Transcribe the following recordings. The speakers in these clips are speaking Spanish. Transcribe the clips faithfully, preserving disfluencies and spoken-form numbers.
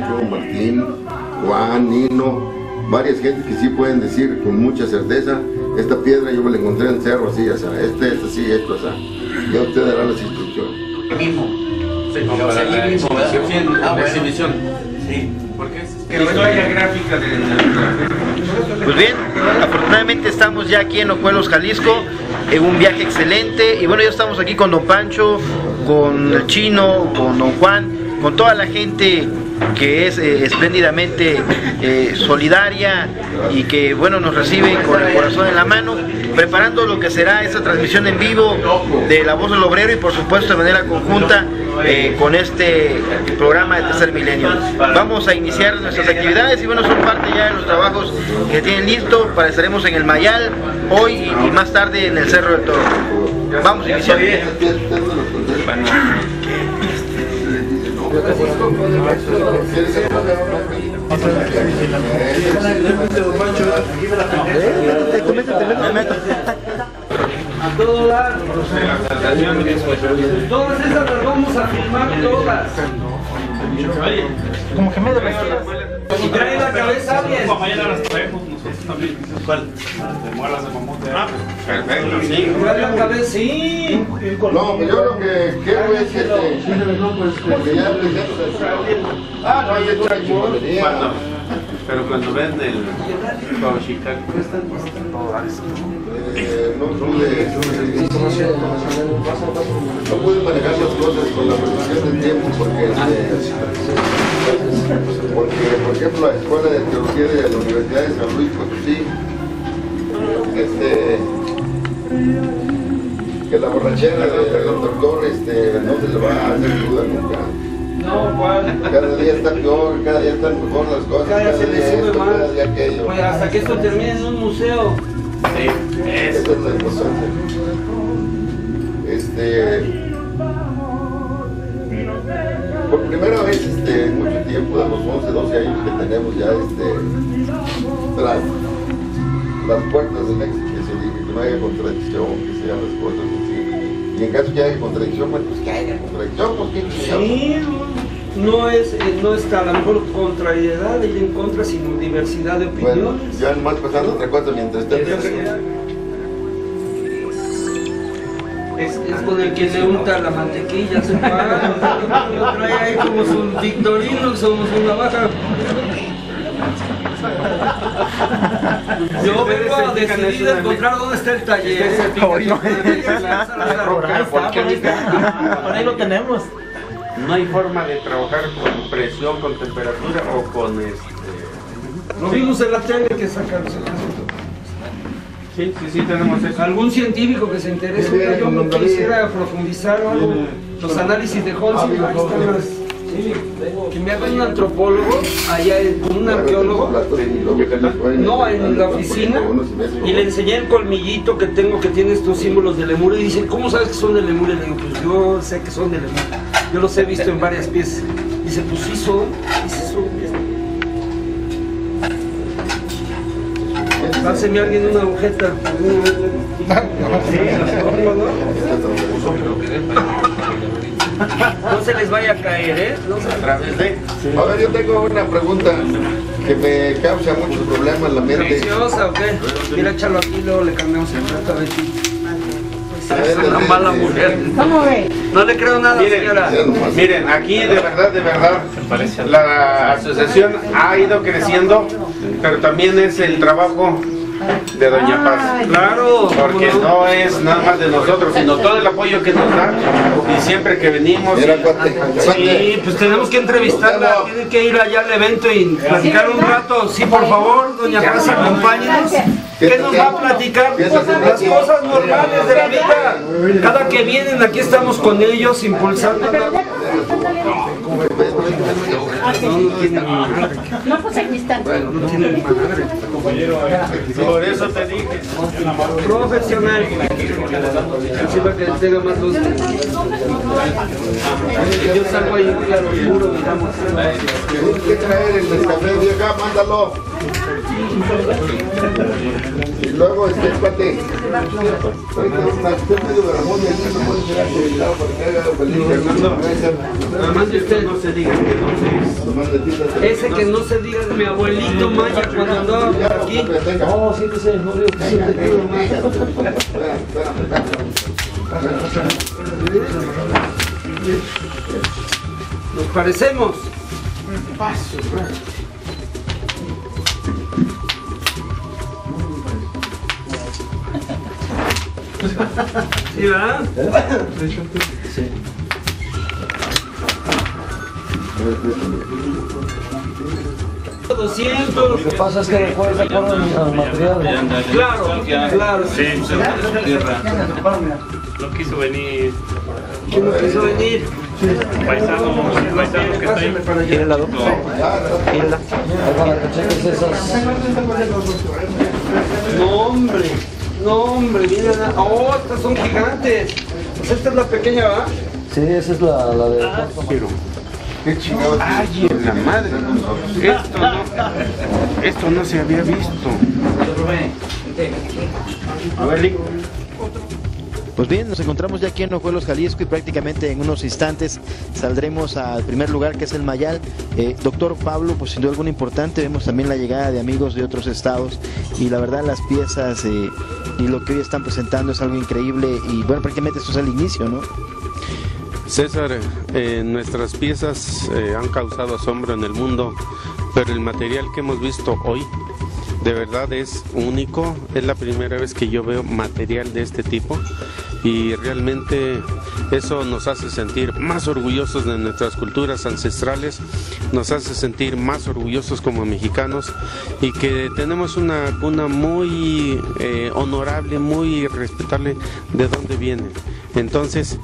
Pancho, Martín, Juan, Nino, varias gentes que sí pueden decir con mucha certeza, esta piedra yo me la encontré en el cerro así, o sea, este, este sí, esto, o sea, ya usted dará las instrucciones. Lo mismo. Sí, como la, la, la exhibición. Ah, la exhibición. Sí. Porque es que no haya gráfica de la... Pues bien, afortunadamente estamos ya aquí en Ojuelos, Jalisco, en un viaje excelente. Y bueno, ya estamos aquí con Don Pancho, con el Chino, con Don Juan, con toda la gente que es eh, espléndidamente eh, solidaria y que bueno nos recibe con el corazón en la mano, preparando lo que será esta transmisión en vivo de La Voz del Obrero y por supuesto de manera conjunta eh, con este programa de Tercer Milenio. Vamos a iniciar nuestras actividades y bueno, son parte ya de los trabajos que tienen listo, para estaremos en el Mayal hoy y más tarde en el Cerro del Toro. Vamos a iniciar. A todo lado. Todas esas las vamos a filmar todas. Como que me doy. Y trae la cabeza bien. Mañana las traemos nosotros también. ¿Cuál? Las de muelas de mamote. Ah, perfecto, sí. Trae la cabeza, sí. No, pues yo lo que quiero es que porque ya le dije, ah, no hay otra chivolería. Pero cuando ven el Chicago, Eh, no pude no pude manejar las cosas con la precisión del tiempo porque este, porque por ejemplo la escuela de teología de la Universidad de San Luis Potosí, este que la borrachera del doctor este, no se le va a hacer duda nunca. No, ¿cuál? Cada día está peor, cada día están mejor las cosas, Cada día se le sube esto, más. cada día aquello. Pues hasta que esto termine en un museo. sí, Eso es lo importante. Este, por primera vez este, en mucho tiempo, de los once, doce años que tenemos ya este, tras las puertas del éxito, que se diga que no haya contradicción, que sean las cosas así. Y en caso que haya contradicción, bueno, pues que haya contradicción, pues qué chingados. Sí, no es, eh, no está a lo mejor contrariedad y en contra, sino diversidad de opiniones. Bueno, ya nomás pasando otra cosa mientras esté. Es, es con el que le unta la mantequilla, se paga. Lo trae ahí como un victorino, somos una baja. Yo vengo a decidir a encontrar dónde está el taller. Por ahí lo tenemos. no hay forma de trabajar con presión, con temperatura o con este... Lo vimos en la tele que sacan. Sí, sí, sí, tenemos eso. Algún científico que se interese, Sí, yo no sí, quisiera profundizar algo, los análisis de Holmes, ahí están las... Que me haga un antropólogo, allá con un arqueólogo, no, en la oficina, y le enseñé el colmillito que tengo que tiene estos símbolos de Lemur, y dice, ¿cómo sabes que son de Lemur? Y le digo, pues yo sé que son de Lemur, yo los he visto en varias piezas. Dice, pues sí son, dice, son. Páseme a alguien una agujeta. No se les vaya a caer, ¿eh? No se... A través de... A ver, yo tengo una pregunta que me causa muchos problemas en la mente. ¿Preciosa o qué? Mira, échalo aquí, luego le cambiamos el plato a ver si... Es una mala mujer. ¿Cómo ve? No le creo nada, Miren, señora. miren, aquí de verdad, de verdad, la asociación ha ido creciendo, pero también es el trabajo de Doña Paz. Claro. Porque no es nada más de nosotros, sino todo el apoyo que nos da y siempre que venimos. Mira, cuate, Sí, pues tenemos que entrevistarla, tiene que ir allá al evento y platicar un rato. Sí, por favor, Doña Paz, acompáñenos. ¿Qué nos va a platicar? Las cosas normales de la vida. Cada que vienen aquí estamos con ellos impulsando. No, pues aquí están. No tienen madre. Por eso te dije. Profesional. Así para que tenga más luz. Yo salgo ahí, claro, puro, miramos. tienes que traer el café de acá, mándalo. Y luego este cuate, ahorita una usted medio Ramón y aquí no puede ser acreditado para que haga feliz. Nada más de usted. No se diga que no se Ese que no se diga de mi abuelito Maya cuando andaba por aquí. No, siéntese, no digo que siéntese. Nos parecemos. ¿Sí, verdad? Sí. doscientos. Lo que pasa es que después se ponen al material. Claro, claro. Sí, no quiso venir. ¿Quién no quiso venir? Paisano, paisano que está ahí. ¿Quién la dos? ¿Quién la? Para que cheques esas. No, hombre. No, hombre, miren. Oh, estas son gigantes. Pues esta es la pequeña, ¿verdad? Sí, esa es la, la de. Ah, pero, qué chingados. Ay, en la madre. Esto no, esto no se había visto. Pues bien, nos encontramos ya aquí en Ojuelos, Jalisco, y prácticamente en unos instantes saldremos al primer lugar, que es el Mayal. Eh, doctor Pablo, pues sin duda alguna importante, vemos también la llegada de amigos de otros estados, y la verdad las piezas eh, y lo que hoy están presentando es algo increíble, y bueno, prácticamente esto es el inicio, ¿no? César, eh, nuestras piezas eh, han causado asombro en el mundo, pero el material que hemos visto hoy de verdad es único. Es la primera vez que yo veo material de este tipo y realmente eso nos hace sentir más orgullosos de nuestras culturas ancestrales, nos hace sentir más orgullosos como mexicanos, y que tenemos una cuna muy eh, honorable, muy respetable de dónde vienen. Entonces,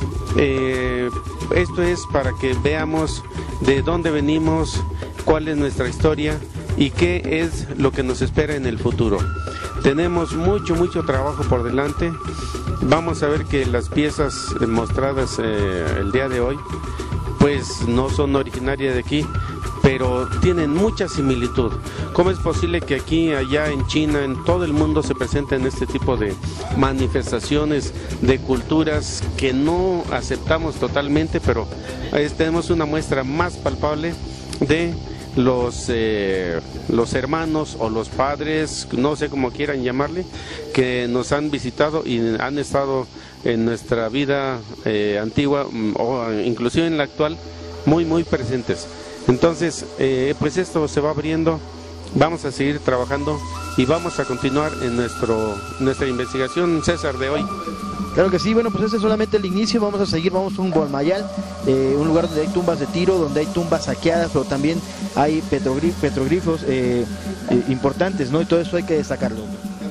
eh, esto es para que veamos de dónde venimos, cuál es nuestra historia y qué es lo que nos espera en el futuro. Tenemos mucho, mucho trabajo por delante. Vamos a ver que las piezas mostradas eh, el día de hoy, pues no son originarias de aquí, pero tienen mucha similitud. ¿Cómo es posible que aquí, allá en China, en todo el mundo se presenten este tipo de manifestaciones de culturas que no aceptamos totalmente, pero eh, tenemos una muestra más palpable de los eh, los hermanos o los padres, no sé cómo quieran llamarle, que nos han visitado y han estado en nuestra vida eh, antigua o inclusive en la actual muy muy presentes. Entonces eh, pues esto se va abriendo, vamos a seguir trabajando y vamos a continuar en nuestro nuestra investigación, César, de hoy. Claro que sí. Bueno, pues ese es solamente el inicio. Vamos a seguir, vamos rumbo al Mayal, eh, un lugar donde hay tumbas de tiro, donde hay tumbas saqueadas, pero también hay petroglif petroglifos eh, eh, importantes, ¿no? Y todo eso hay que destacarlo.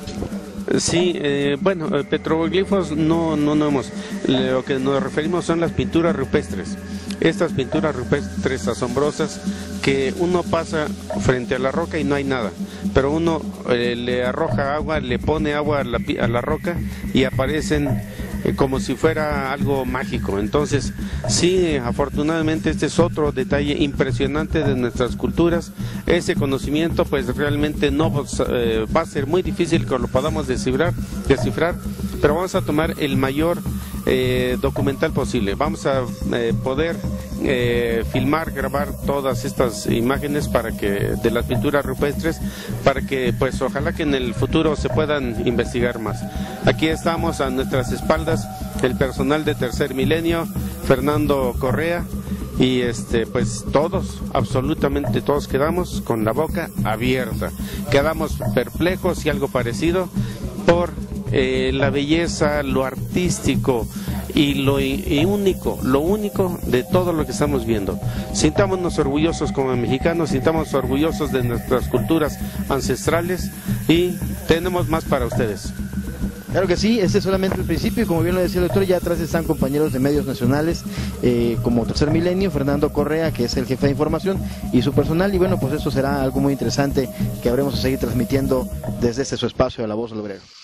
Sí, eh, bueno, petroglifos no, no, no hemos, lo que nos referimos son las pinturas rupestres. Estas pinturas rupestres asombrosas que uno pasa frente a la roca y no hay nada, pero uno eh, le arroja agua, le pone agua a la, a la roca y aparecen eh, como si fuera algo mágico. Entonces, sí, afortunadamente este es otro detalle impresionante de nuestras culturas. Ese conocimiento pues realmente no eh, va a ser muy difícil que lo podamos descifrar, descifrar pero vamos a tomar el mayor eh, documental posible. Vamos a eh, poder eh, filmar, grabar todas estas imágenes para que de las pinturas rupestres, para que pues ojalá que en el futuro se puedan investigar más. Aquí estamos a nuestras espaldas el personal de Tercer Milenio, Fernando Correa, y este pues todos, absolutamente todos quedamos con la boca abierta, quedamos perplejos y algo parecido por eh, la belleza, lo artístico y lo y único, lo único de todo lo que estamos viendo. Sintámonos orgullosos como mexicanos, sintámonos orgullosos de nuestras culturas ancestrales y tenemos más para ustedes. Claro que sí, este es solamente el principio y como bien lo decía el doctor, ya atrás están compañeros de medios nacionales eh, como Tercer Milenio, Fernando Correa, que es el jefe de información, y su personal, y bueno, pues eso será algo muy interesante que habremos de seguir transmitiendo desde este su espacio de La Voz del Obrero.